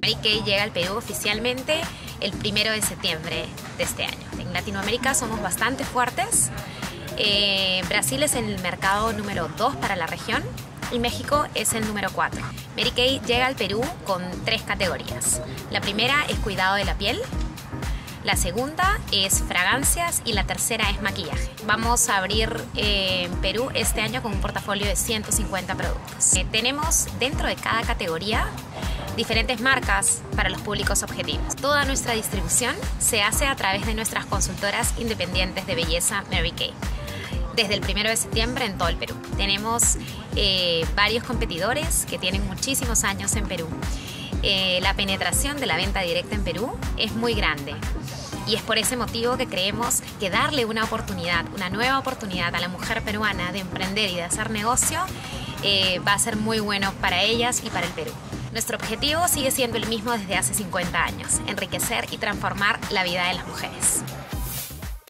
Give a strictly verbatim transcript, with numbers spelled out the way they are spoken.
Mary Kay llega al Perú oficialmente el primero de septiembre de este año. En Latinoamérica somos bastante fuertes. Eh, Brasil es el mercado número dos para la región y México es el número cuatro. Mary Kay llega al Perú con tres categorías. La primera es cuidado de la piel, la segunda es fragancias y la tercera es maquillaje. Vamos a abrir eh, en Perú este año con un portafolio de ciento cincuenta productos. Eh, tenemos dentro de cada categoría diferentes marcas para los públicos objetivos. Toda nuestra distribución se hace a través de nuestras consultoras independientes de belleza Mary Kay. Desde el primero de septiembre en todo el Perú. Tenemos eh, varios competidores que tienen muchísimos años en Perú. Eh, la penetración de la venta directa en Perú es muy grande y es por ese motivo que creemos que darle una oportunidad, una nueva oportunidad a la mujer peruana de emprender y de hacer negocio eh, va a ser muy bueno para ellas y para el Perú. Nuestro objetivo sigue siendo el mismo desde hace cincuenta años, enriquecer y transformar la vida de las mujeres.